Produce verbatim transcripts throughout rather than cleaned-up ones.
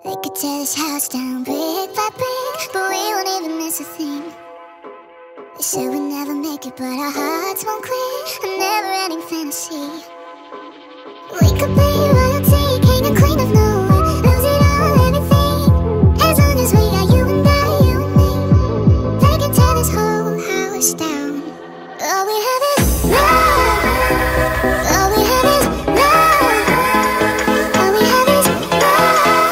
They could tear this house down brick by brick, but we won't even miss a thing. They said we'd never make it, but our hearts won't quit. A never-ending fantasy. We could be royalty, king and queen of nowhere, lose it all, everything. As long as we got you and I, you and me, they can tear this whole house down. All we have is love. All we have is love. All we have is love.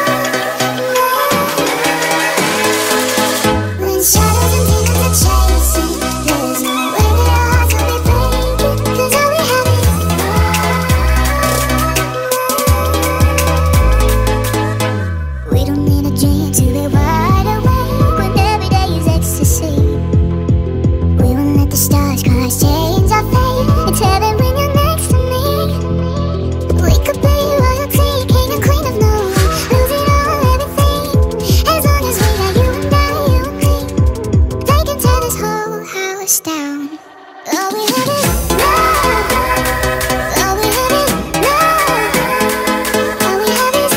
When shadows and demons are chasing, there's no way that our hearts will be breaking, 'cause all we have is love. We don't need a drink to be wide awake when every day is ecstasy. We won't let the stars cross, change our fate. It's heaven when you're next to me. We could be royalty, king and queen of nowhere, lose it all, everything. As long as we got you and I, you and me, they can tear this whole house down. All we have is love. All we have is love. All we have is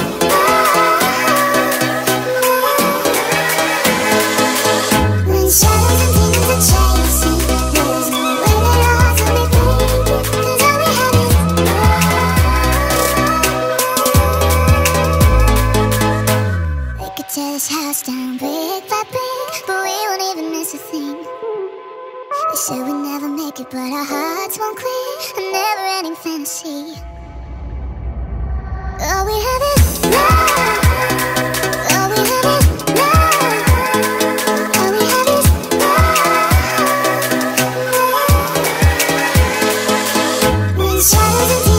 love. When shadows and demons are chasing, there's no way that our hearts will be breaking, 'cause all we have is love. They could tear this house down brick by brick, but we won't even miss a thing. They said we'd never make it, but our hearts won't quit. A never-ending fantasy. All we have is love. All we have is love. All we have is love. When shadows and